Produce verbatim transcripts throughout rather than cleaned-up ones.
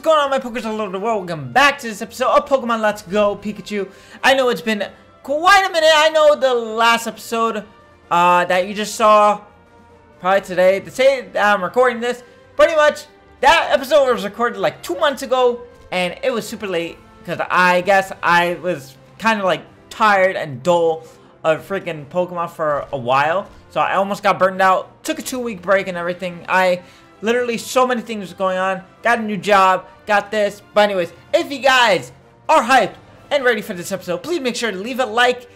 going on, my Pokers all over the world? Welcome back to this episode of Pokemon Let's Go Pikachu. I know it's been quite a minute. I know the last episode uh, that you just saw, probably today, to say that I'm recording this, pretty much, that episode was recorded like two months ago, and it was super late, because I guess I was kind of like tired and dull of freaking Pokemon for a while, so I almost got burned out, took a two week break and everything. I literally, so many things going on. Got a new job. Got this. But anyways, if you guys are hyped and ready for this episode, please make sure to leave a like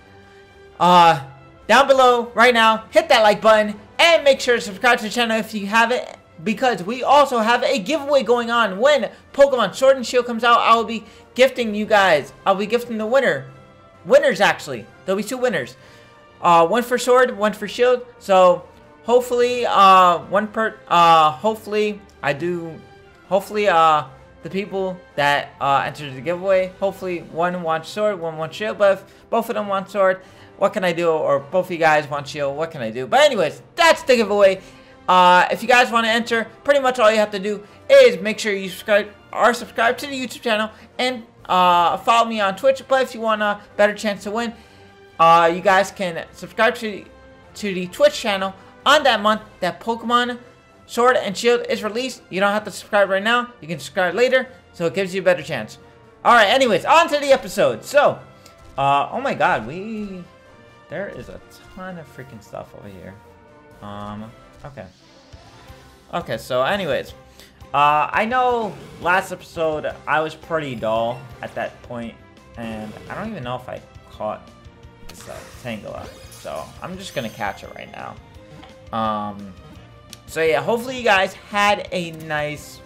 uh, down below right now. Hit that like button. And make sure to subscribe to the channel if you haven't. Because we also have a giveaway going on. When Pokemon Sword and Shield comes out, I will be gifting you guys. I'll be gifting the winner. Winners, actually. There'll be two winners. Uh, one for Sword, one for Shield. So... Hopefully, uh, one per, uh, hopefully, I do, hopefully, uh, the people that, uh, entered the giveaway, hopefully, one wants Sword, one wants Shield, but if both of them want Sword, what can I do, or both of you guys want Shield, what can I do? But anyways, that's the giveaway. Uh, if you guys want to enter, pretty much all you have to do is make sure you subscribe, or subscribe to the YouTube channel, and, uh, follow me on Twitch, but if you want a better chance to win, uh, you guys can subscribe to, to the Twitch channel on that month that Pokemon Sword and Shield is released. You don't have to subscribe right now. You can subscribe later, so it gives you a better chance. Alright, anyways, on to the episode. So, uh, oh my god, we... There is a ton of freaking stuff over here. Um, okay. Okay, so anyways. Uh, I know last episode I was pretty dull at that point, and I don't even know if I caught this uh, Tangela. So, I'm just gonna catch it right now. Um, so yeah, hopefully you guys had a nice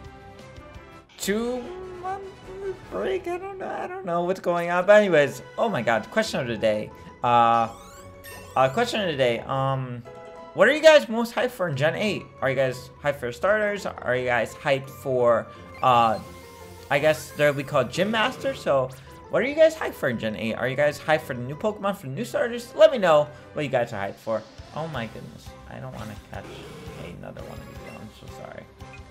two month break. I don't know. I don't know what's going on. But anyways, oh my god, question of the day. Uh, uh, question of the day. Um, what are you guys most hyped for in Gen eight? Are you guys hyped for starters? Are you guys hyped for, uh, I guess they'll be called Gym Masters? So, what are you guys hyped for in Gen eight? Are you guys hyped for the new Pokemon, for the new starters? Let me know what you guys are hyped for. Oh my goodness. I don't want to catch another one of these. I'm so sorry.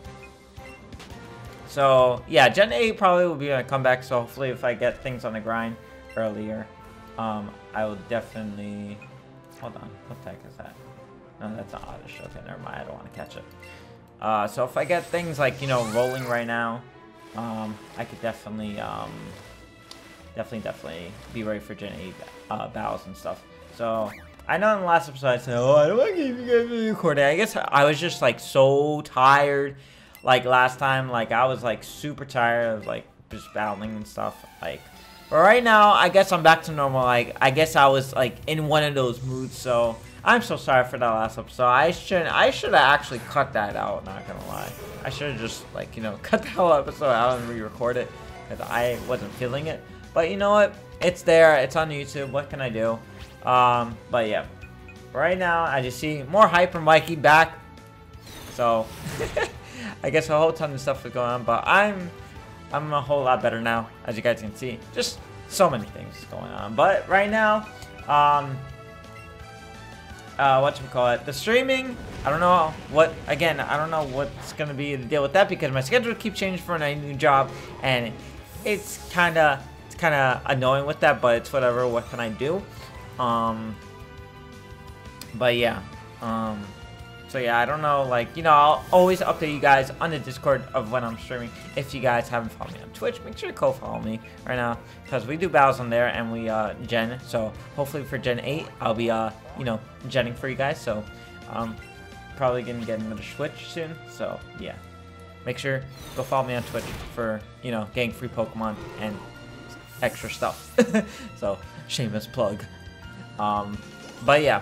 So, yeah, Gen eight probably will be a comeback. So, hopefully, if I get things on the grind earlier, um, I will definitely... Hold on. What the heck is that? No, that's an Oddish. Okay, never mind. I don't want to catch it. Uh, so, if I get things like, you know, rolling right now, um, I could definitely, um, definitely, definitely be ready for Gen eight uh, battles and stuff. So... I know in the last episode I said, oh, I don't want to keep you guys recording. I guess I was just, like, so tired. Like, last time, like, I was, like, super tired of, like, just battling and stuff. Like, but right now, I guess I'm back to normal. Like, I guess I was, like, in one of those moods. So, I'm so sorry for that last episode. I shouldn't, I should have actually cut that out, not gonna lie. I should have just, like, you know, cut the whole episode out and re-record it. Because I wasn't feeling it. But you know what? It's there. It's on YouTube. What can I do? Um, but yeah, right now I just see more hype from Mikey back, so I guess a whole ton of stuff is going on, but I'm, I'm a whole lot better now, as you guys can see, just so many things going on, but right now, um, uh, whatchamacallit, the streaming, I don't know what, again, I don't know what's going to be the deal with that, because my schedule keeps changing for a new job, and it's kind of, it's kind of annoying with that, but it's whatever, what can I do? Um, but yeah, um, so yeah, I don't know, like, you know, I'll always update you guys on the Discord of when I'm streaming. If you guys haven't followed me on Twitch, make sure to go follow me right now, because we do battles on there, and we, uh, gen, so hopefully for Gen eight, I'll be, uh, you know, genning for you guys, so, um, probably gonna get another Switch soon, so, yeah, make sure, go follow me on Twitch for, you know, getting free Pokemon and extra stuff, so, shameless plug. Um, but yeah.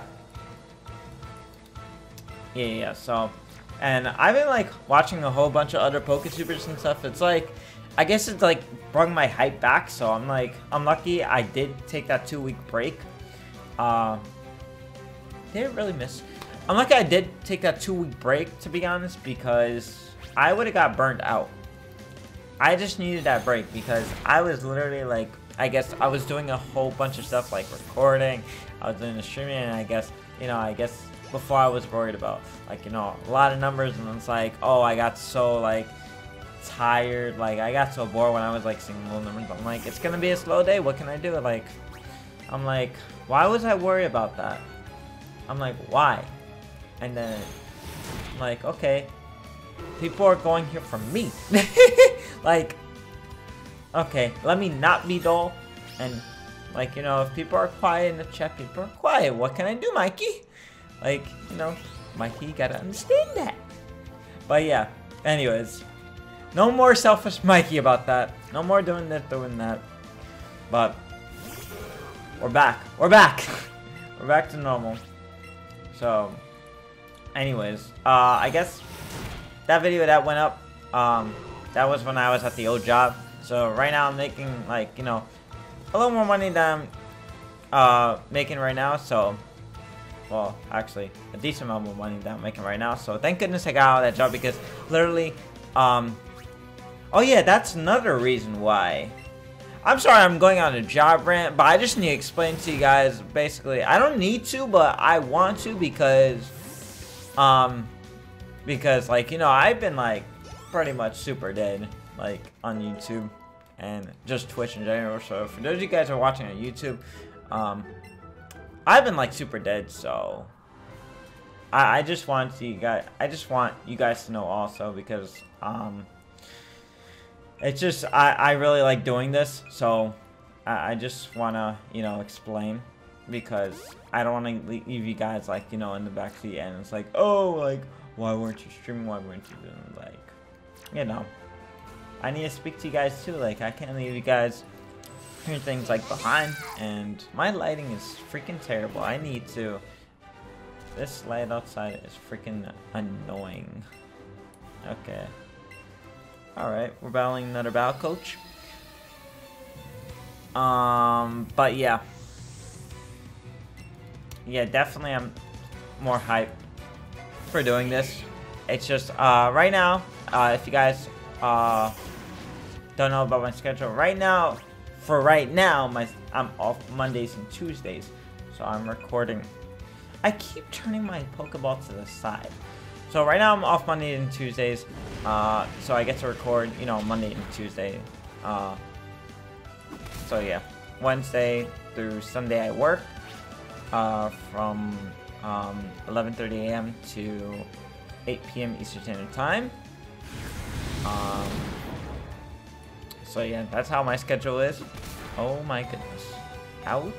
Yeah, yeah, so, and I've been, like, watching a whole bunch of other Pokesupers and stuff. It's, like, I guess it's, like, brought my hype back, so I'm, like, I'm lucky I did take that two-week break. Uh, didn't really miss. I'm lucky I did take that two-week break, to be honest, because I would have got burnt out. I just needed that break, because I was literally, like, I guess I was doing a whole bunch of stuff like recording, I was doing the streaming, and I guess, you know, I guess before I was worried about, like, you know, a lot of numbers, and it's like, oh, I got so, like, tired. Like, I got so bored when I was like seeing low numbers. I'm like, it's gonna be a slow day. What can I do? Like, I'm like, why was I worried about that? I'm like, why? And then, like, okay, people are going here for me. Like, okay, let me not be dull. And, like, you know, if people are quiet in the chat, people are quiet. What can I do, Mikey? Like, you know, Mikey, you gotta understand that. But yeah, anyways, no more selfish Mikey about that. No more doing this, doing that. But we're back. We're back. We're back to normal. So, anyways, uh, I guess that video that went up, um, that was when I was at the old job. So right now I'm making, like, you know, a little more money than I'm uh, making right now. So, well, actually, a decent amount more money than I'm making right now. So thank goodness I got out of that job, because literally, um, oh yeah, that's another reason why. I'm sorry I'm going on a job rant, but I just need to explain to you guys, basically, I don't need to, but I want to, because, um, because, like, you know, I've been, like, pretty much super dead, like, on YouTube, and just Twitch in general. So for those of you guys who are watching on YouTube, um, I've been, like, super dead, so I, I just want you guys, I just want you guys to know also, because, um, it's just, I, I really like doing this, so I, I just want to, you know, explain, because I don't want to leave you guys, like, you know, in the backseat, and it's like, oh, like, why weren't you streaming, why weren't you doing, like, you know, I need to speak to you guys, too. Like, I can't leave you guys hearing things, like, behind, and my lighting is freaking terrible. I need to, this light outside is freaking annoying. Okay. Alright, we're battling another battle coach. Um, but yeah. Yeah, definitely I'm more hyped for doing this. It's just, uh, right now, uh, if you guys, uh, don't know about my schedule, right now, for right now, my I'm off Mondays and Tuesdays, so I'm recording. I keep turning my Pokeball to the side. So right now I'm off Monday and Tuesdays, uh, so I get to record, you know, Monday and Tuesday. Uh, so yeah, Wednesday through Sunday I work uh, from um, eleven thirty a m to eight p m Eastern Standard Time. Um, so yeah, that's how my schedule is. Oh my goodness. Ouch.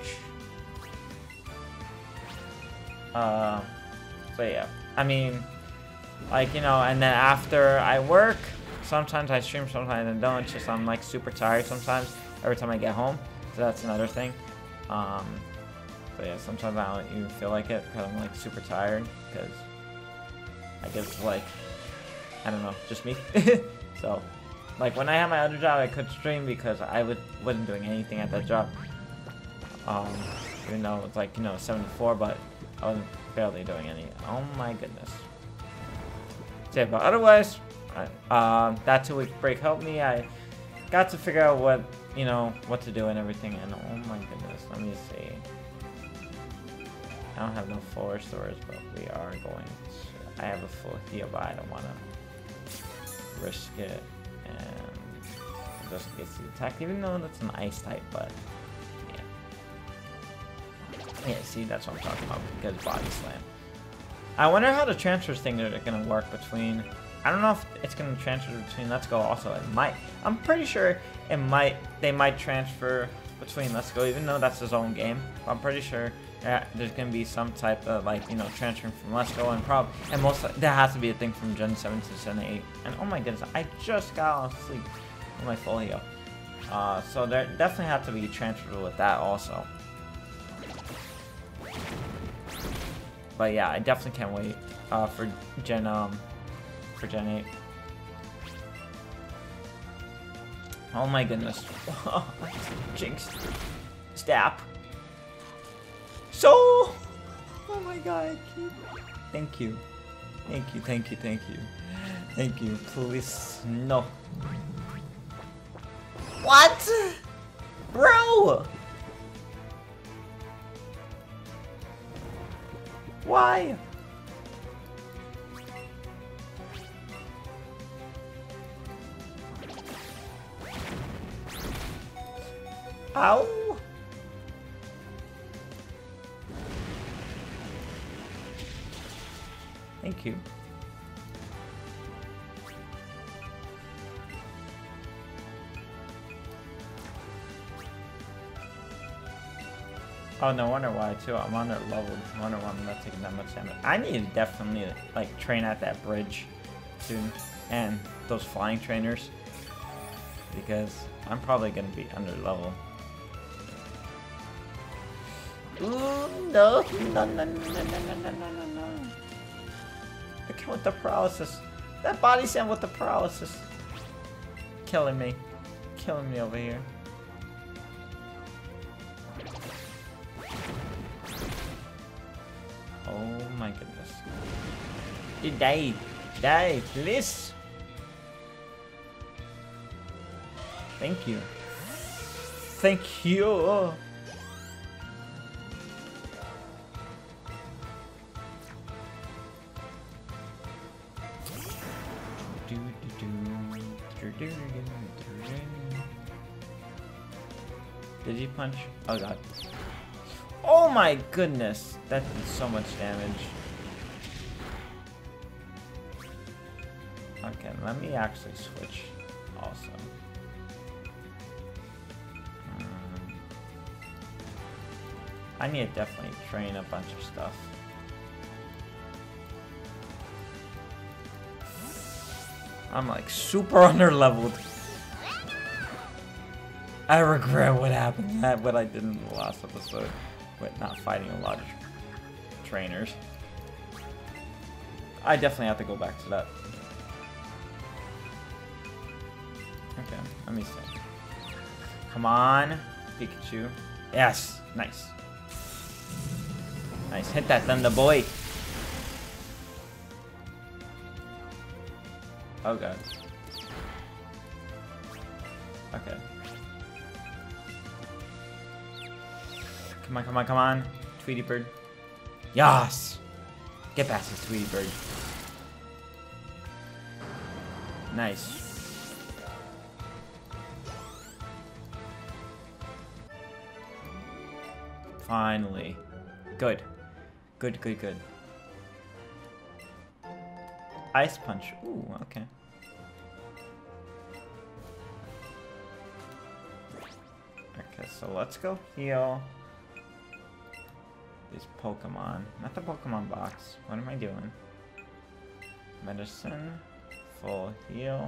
Uh, so yeah, I mean, like, you know, and then after I work, sometimes I stream, sometimes I don't. It's just I'm like super tired sometimes every time I get home. So that's another thing. Um, so yeah, sometimes I don't even feel like it because I'm like super tired, because I guess like, I don't know, just me. So, like when I had my other job, I could stream because I would, wasn't doing anything at that job. Um, even though it's like, you know, seventy-four, but I wasn't barely doing any. Oh my goodness. Yeah, but otherwise, I, um, that two week break helped me. I got to figure out what, you know, what to do and everything. And oh my goodness, let me see. I don't have no full stores, but we are going to. I have a full heal, but I don't want to risk it. And just in case he attacked, even though that's an ice type, but yeah. Yeah, see, that's what I'm talking about, because body slam. I wonder how the transfers thing are gonna work between. I don't know if it's gonna transfer between Let's Go. Also, it might. I'm pretty sure it might. They might transfer between Let's Go, even though that's his own game. I'm pretty sure that there's gonna be some type of, like, you know, transferring from Let's Go, and probably and most that has to be a thing from Gen seven to Gen eight. And oh my goodness, I just got out of sleep with my full heal. Uh, so there definitely have to be transferred with that also. But yeah, I definitely can't wait uh, for Gen um for Gen eight. Oh my goodness. Jinx. Stap. So oh my god. Thank you. Thank you, thank you, thank you. Thank you. Please no. What? Bro! Why? Ow! Thank you. Oh, no wonder why too. I'm under leveled. No wonder why I'm not taking that much damage. I need to definitely like train at that bridge soon, and those flying trainers, because I'm probably gonna be under level. Ooh, no, no, no, no, no, no, no, no, no. Look at with the paralysis. That body sand with the paralysis. Killing me. Killing me over here. Oh my goodness. You die. Die, please. Thank you. Thank you. Did he punch? Oh god. Oh my goodness. That did so much damage. Okay, let me actually switch also. Um, I need to definitely train a bunch of stuff. I'm like super under leveled. I regret what happened, that what I did in the last episode with not fighting a lot of trainers. I definitely have to go back to that. Okay, let me see. Come on, Pikachu. Yes, nice. Nice, hit that thunder boy. Oh god. Okay. Come on, come on, come on. Tweety bird. Yas! Get past this Tweety bird. Nice. Finally. Good. Good, good, good. Ice punch. Ooh, okay. Okay, so let's go heal these Pokemon. Not the Pokemon box. What am I doing? Medicine. Full heal.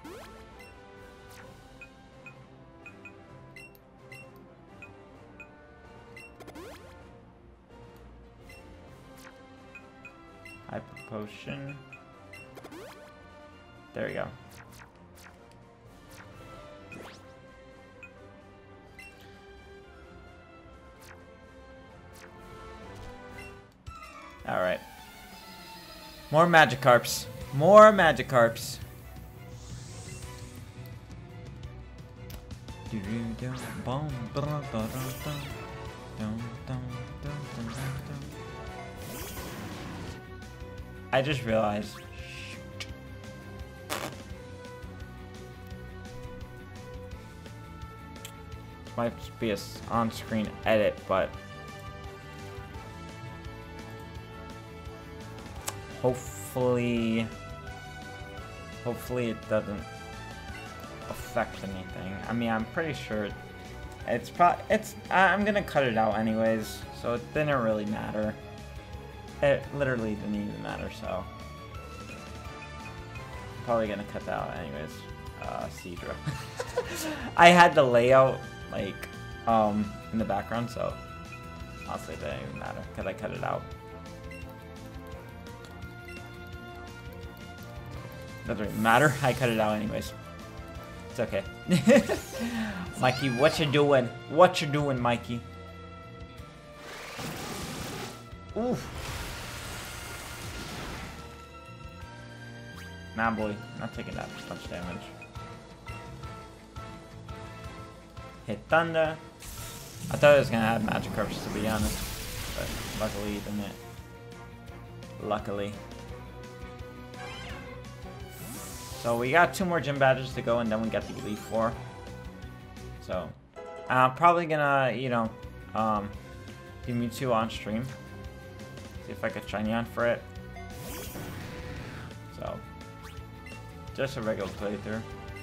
Hyper potion. There we go. Alright. More Magikarps. More Magikarps. I just realized. Shoot. This might be a on-screen edit, but hopefully, hopefully it doesn't affect anything. I mean, I'm pretty sure it's pro. It's. I'm gonna cut it out anyways, so it didn't really matter. It literally didn't even matter, so probably gonna cut that out anyways. Uh, Seadra. I had the layout like um in the background, so honestly it didn't even matter because I cut it out. Doesn't even matter. I cut it out anyways. It's okay. Mikey, what you doing? What you doing, Mikey? Oof. Nah, boy, not taking that much damage. Hit Thunder. I thought it was gonna have Magikarps, to be honest, but luckily it didn't. Luckily. So we got two more gym badges to go, and then we got the Elite Four. So I'm probably gonna, you know, um, do Mewtwo on stream. See if I could shiny on for it. So, just a regular playthrough.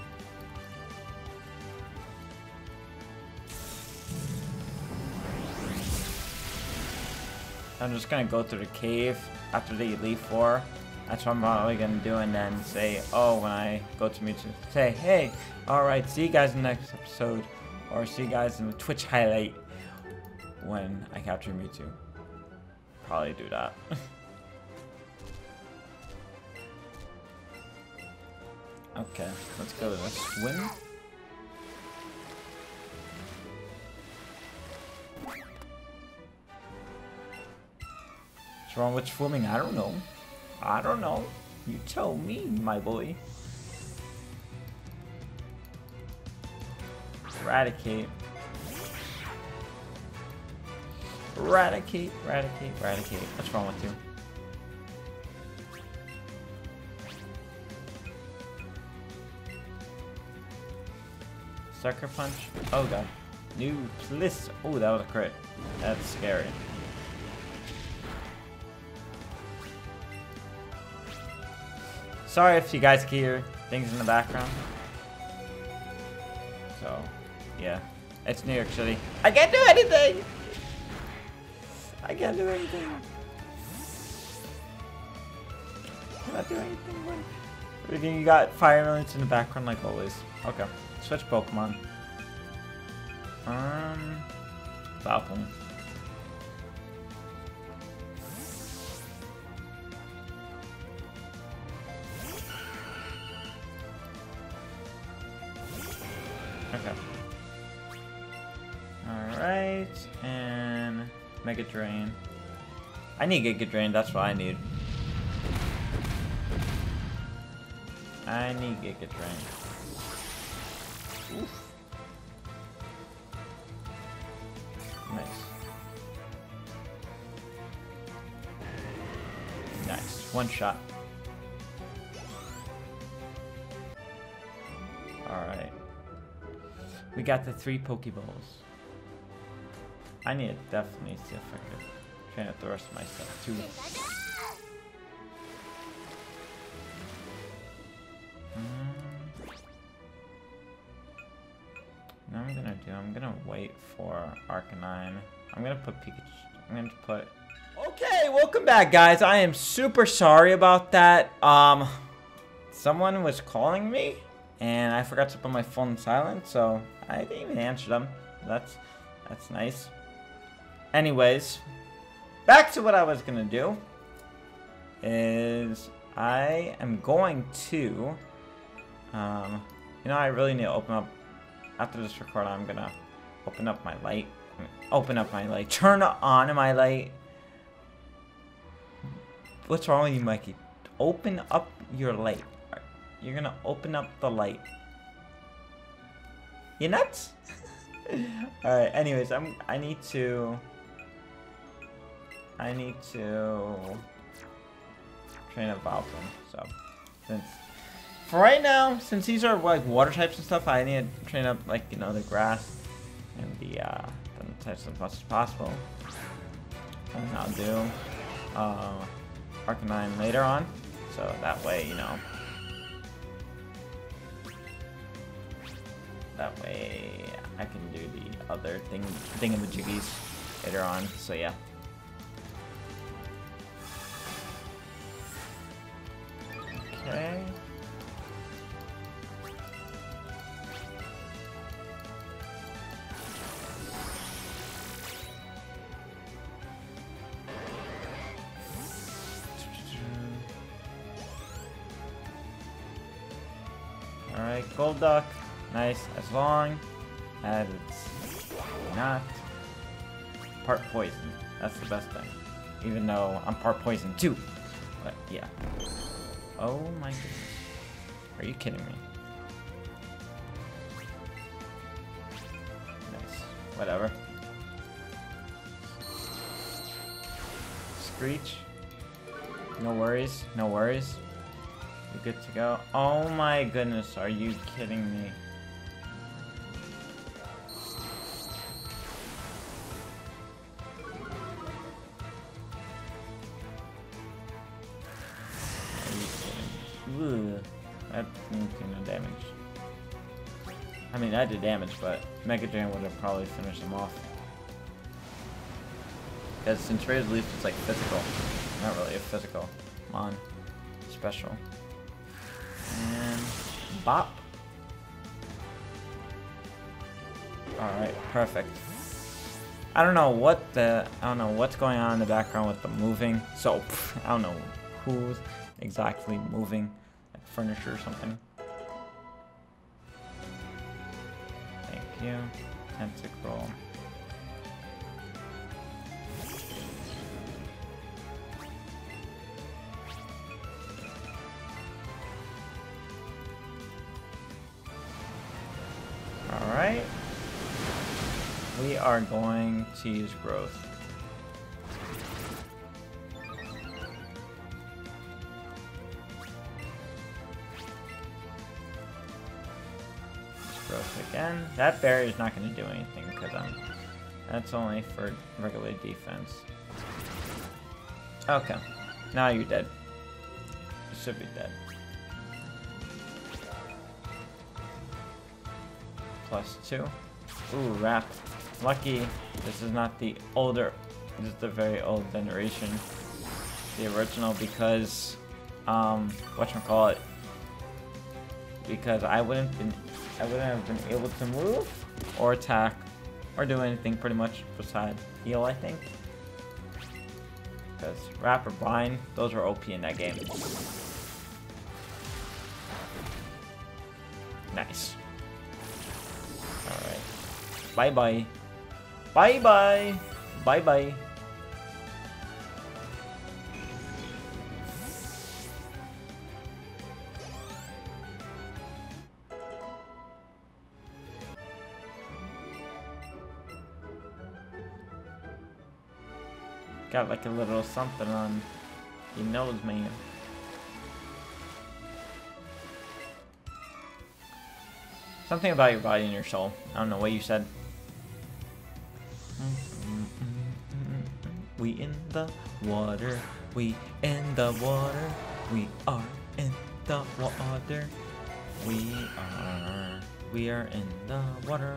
I'm just gonna go through the cave after the Elite Four. That's what I'm probably gonna do, and then say, oh, when I go to Mewtwo, say, hey, alright, see you guys in the next episode. Or see you guys in the Twitch highlight when I capture Mewtwo. Probably do that. Okay, let's go to the swim. What's wrong with swimming? I don't know. I don't know. You tell me, my boy. Eradicate. Eradicate, eradicate, eradicate. What's wrong with you? Sucker punch. Oh god. New bliss. Oh, that was a crit. That's scary. Sorry if you guys can hear things in the background. So, yeah. It's New York City. I can't do anything! I can't do anything. Cannot do anything. What? You got fire millions in the background like always. Okay. Switch Pokemon. Um, Falcon. Okay. Alright, and Mega Drain. I need Giga Drain, that's what I need. I need Giga Drain. Oof. Nice. Nice. One shot. Alright. We got the three Pokeballs. I need to definitely see if I could train up the rest of my stuff too. Mm. Now I'm gonna do, I'm gonna wait for Arcanine. I'm gonna put Pikachu, I'm gonna put... Okay, welcome back guys. I am super sorry about that. Um, someone was calling me and I forgot to put my phone silent, so I didn't even answer them. That's, that's nice. Anyways, back to what I was gonna do is I am going to, um, you know, I really need to open up, after this record, I'm gonna open up my light, open up my light, turn on my light. What's wrong with you, Mikey? Open up your light. You're gonna open up the light. You nuts? Alright, anyways, I'm, I need to... I need to train a Valpon, so since for right now, since these are like water types and stuff, I need to train up like, you know, the grass and the uh the types as much as possible. And I'll do uh Arcanine later on, so that way, you know, that way I can do the other thing thingamajiggies later on, so yeah. Okay. Alright, Golduck. Nice. As long as it's not part poison. That's the best thing. Even though I'm part poison too. But yeah. Oh my goodness. Are you kidding me? Nice. Whatever. Screech. No worries. No worries. You're good to go. Oh my goodness. Are you kidding me? Ugh. That didn't do no damage. I mean, that did damage, but Mega Drain would have probably finished him off. Because since Razor Leaf is like physical, not really a physical, come on, special. And bop. Alright, perfect. I don't know what the, I don't know what's going on in the background with the moving. So, pff, I don't know who's exactly moving, like furniture or something. Thank you. Tentacle. Alright. We are going to use growth. Use growth again. That barrier is not going to do anything because I'm. That's only for regular defense. Okay. Now you're dead. You should be dead. Plus two. Ooh, wrap. Lucky this is not the older, this is the very old generation. The original because, um, whatchamacallit, because I wouldn't been, I wouldn't have been able to move, or attack, or do anything pretty much besides heal, I think. Because wrap or bind, those were O P in that game. Nice. Alright. Bye-bye. Bye-bye. Bye-bye. Got like a little something on your nose, man. Something about your body and your soul. I don't know what you said. We in the water. We in the water. We are in the water. We are. We are in the water.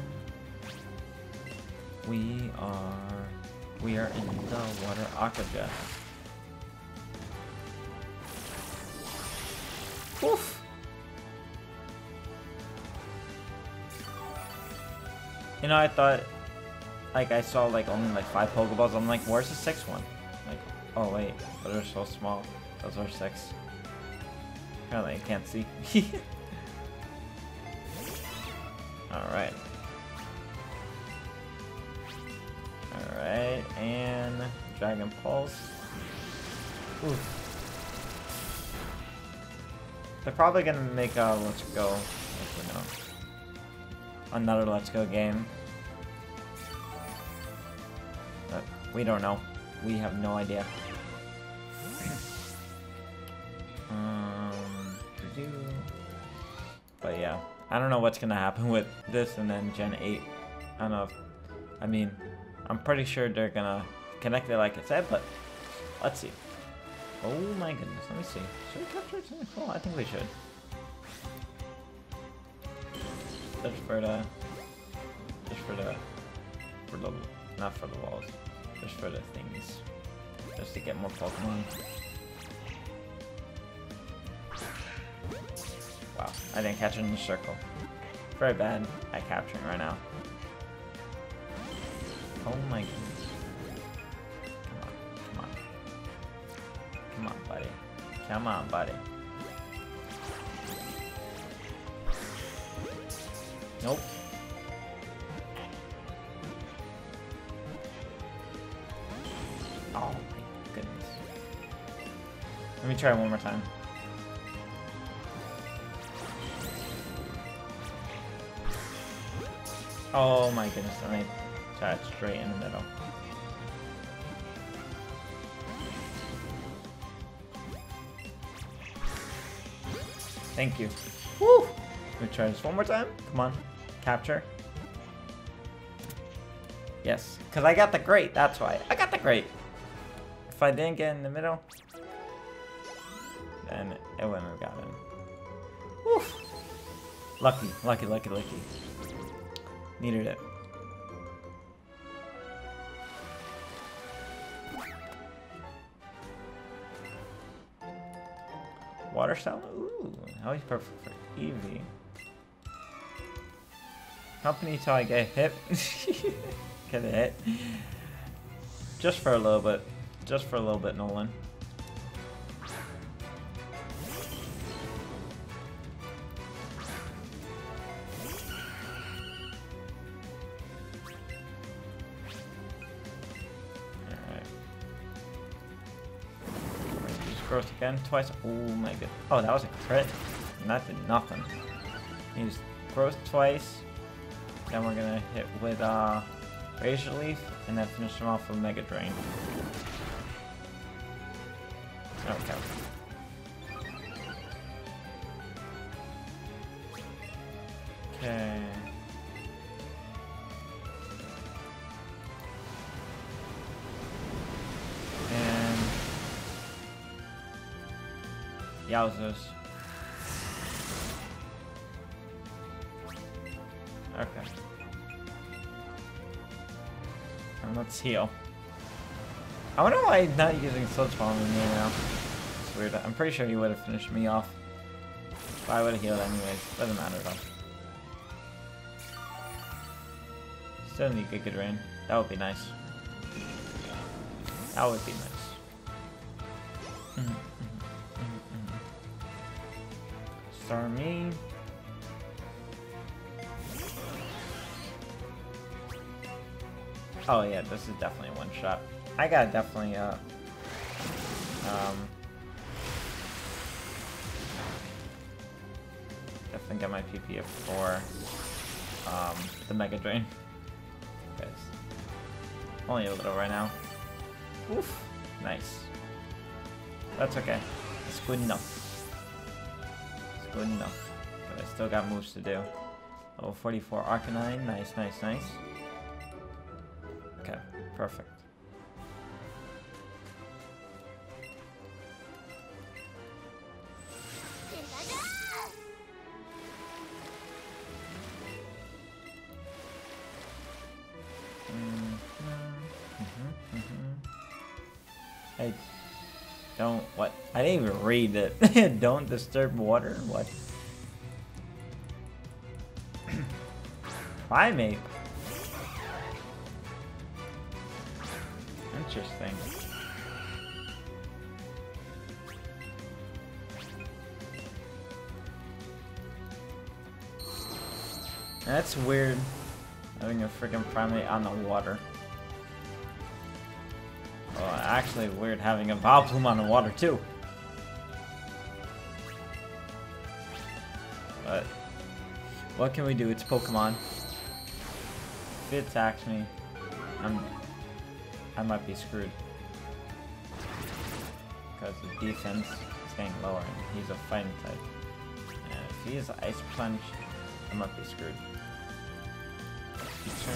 We are. We are in the water. Aquajet. Woof. You know, I thought, like, I saw, like, only, like, five Pokeballs. I'm like, where's the sixth one? Like, oh, wait. But they're so small. Those are six. Apparently, I can't see. Alright. Alright, and Dragon Pulse. Ooh. They're probably gonna make a Let's Go. Actually, no. Another Let's Go game. But we don't know. We have no idea. um, but yeah, I don't know what's gonna happen with this and then Gen eight. I don't know if, I mean, I'm pretty sure they're gonna connect it like I said, but let's see. Oh my goodness, let me see. Should we capture it? Oh, I think we should. Just for the, just for the, for the, not for the walls, just for the things, just to get more Pokemon. Wow, I didn't catch it in the circle. Very bad at capturing right now. Oh my goodness. Come on, come on. Come on, buddy. Come on, buddy. Nope. Oh my goodness. Let me try one more time. Oh my goodness, let me try it straight in the middle. Thank you. Woo! Let me try this one more time. Come on. Capture. Yes, because I got the great, that's why. I got the great. If I didn't get in the middle. then it wouldn't have gotten. Woof. Lucky, lucky, lucky, lucky. Needed it. Water cell? Ooh, always perfect for Eevee. Company till I get hit. Get hit. Just for a little bit. Just for a little bit, Nolan. Growth again twice. Oh my god. Oh, that was a crit. And that did nothing. Use growth twice. Then we're gonna hit with uh, Razor Leaf and then finish him off with Mega Drain. Okay. Okay. Yowzers. Okay. And let's heal. I wonder why he's not using Sludge Bomb in here now. It's weird. I'm pretty sure he would have finished me off. But I would have healed anyways. Doesn't matter though. Still need Giga Drain. That would be nice. That would be nice. Mm-hmm. Star me. Oh yeah, this is definitely a one shot. I gotta definitely uh um definitely get my P P up for um the Mega Drain. Guys. Only a little right now. Oof. Nice. That's okay. It's good enough. Good enough, but I still got moves to do. Level forty-four Arcanine, nice, nice, nice. Okay, perfect. Mm-hmm, mm-hmm, mm-hmm. I don't, what? I didn't even read it. Don't disturb water? What? Primate. Interesting. That's weird. Having a freaking primate on the water. Well, actually weird having a Vileplume on the water too. But what can we do? It's Pokemon. If it attacks me, I'm I might be screwed. Because the defense is getting lower and he's a fighting type. And if he's Ice Punch, I might be screwed. Turn.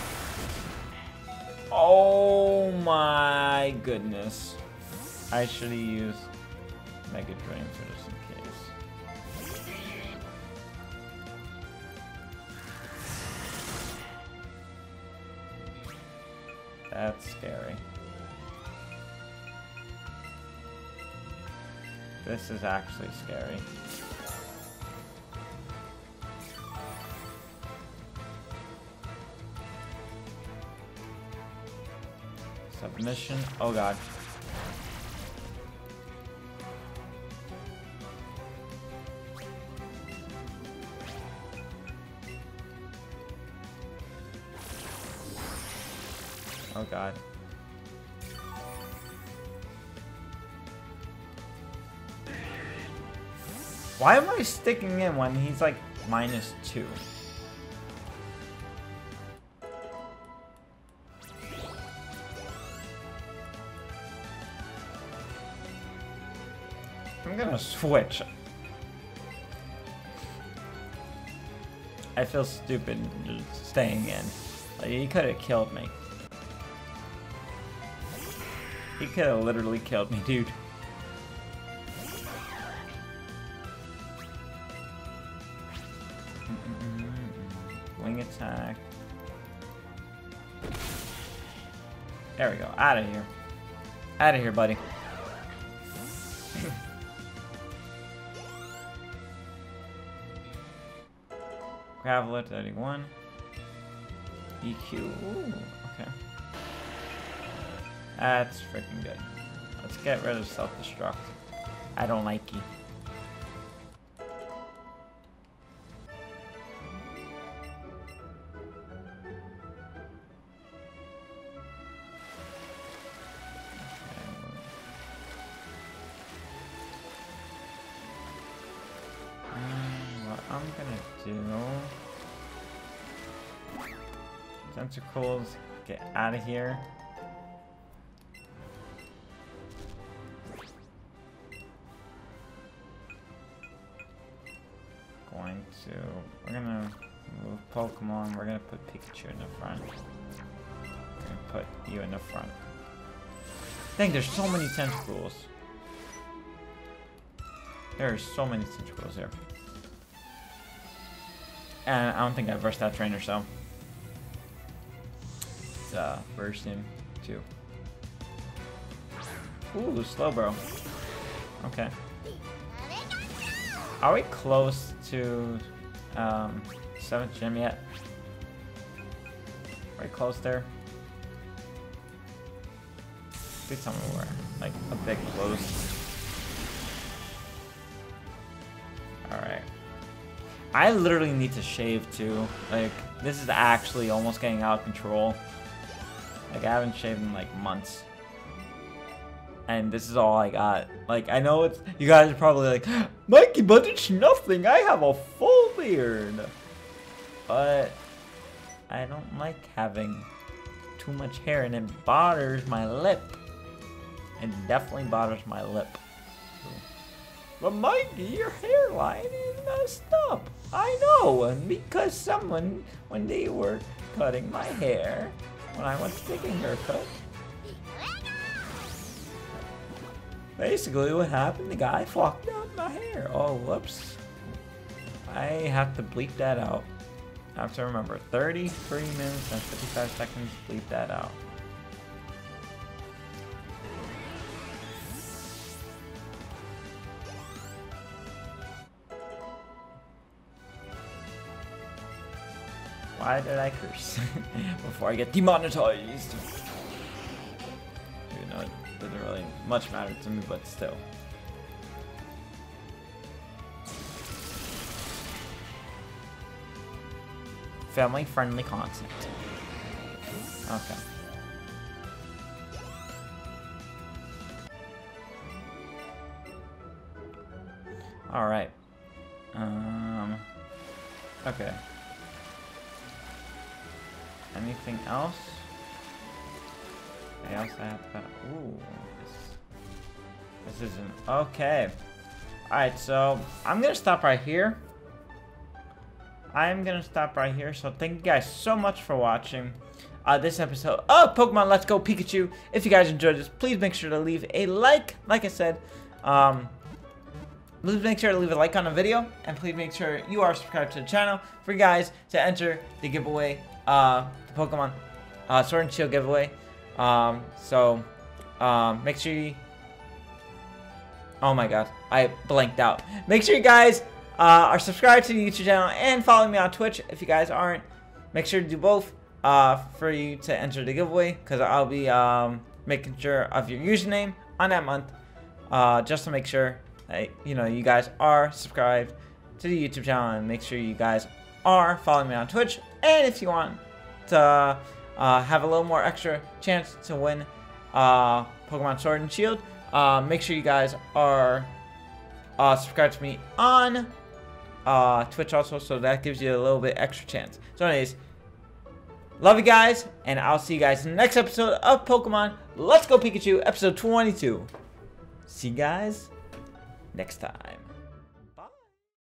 Oh my goodness. I should have used Mega Drain for this in case. That's scary. This is actually scary. Submission. Oh god. Oh god. Why am I sticking in when he's like minus two? I'm gonna switch. I feel stupid just staying in. Like, he could have killed me. He could have literally killed me, dude. Mm-hmm. Wing attack. There we go. Out of here. Out of here, buddy. Graveler thirty-one. E Q. Ooh, okay. That's freaking good. Let's get rid of self-destruct. I don't like it. I'm gonna do tentacles, get out of here. Going to, we're gonna move Pokemon, we're gonna put Pikachu in the front. We're gonna put you in the front. Dang, there's so many tentacles. There are so many tentacles here. And I don't think I versed that trainer, so. It's uh, burst him too. Ooh, Slowbro. Okay. Are we close to um, seventh gym yet? Are we close there? Please tell me we're like a bit close. Alright. I literally need to shave too. Like, this is actually almost getting out of control. Like, I haven't shaved in like months. And this is all I got. Like, I know it's, you guys are probably like, Mikey, but it's nothing. I have a full beard. But I don't like having too much hair, and it bothers my lip. It definitely bothers my lip. But Mikey, your hairline is messed up. I know, and because someone, when they were cutting my hair, when I went to take a haircut, basically what happened, the guy fucked up my hair. Oh, whoops. I have to bleep that out. I have to remember, thirty-three minutes and fifty-five seconds, bleep that out. Why did I curse before I get demonetized? You know, it doesn't really much matter to me, but still. Family-friendly content. Okay. All right. Um. Okay. Anything else? I also have that. Ooh, this, this isn't okay. All right, so I'm gonna stop right here. I'm gonna stop right here. So thank you guys so much for watching uh, this episode of Pokemon Let's Go Pikachu. If you guys enjoyed this, please make sure to leave a like. Like I said, um, please make sure to leave a like on the video, and please make sure you are subscribed to the channel for you guys to enter the giveaway. Uh, the Pokemon uh, Sword and Shield giveaway. Um, so um, make sure you. Oh my God, I blanked out. Make sure you guys uh, are subscribed to the YouTube channel and follow me on Twitch. If you guys aren't, make sure to do both uh, for you to enter the giveaway, because I'll be um, making sure of your username on that month, uh, just to make sure that, you know, you guys are subscribed to the YouTube channel, and make sure you guys are following me on Twitch. And if you want to uh, have a little more extra chance to win uh, Pokemon Sword and Shield, uh, make sure you guys are uh, subscribed to me on uh, Twitch also, so that gives you a little bit extra chance. So anyways, love you guys, and I'll see you guys in the next episode of Pokemon Let's Go Pikachu, episode twenty-two. See you guys next time.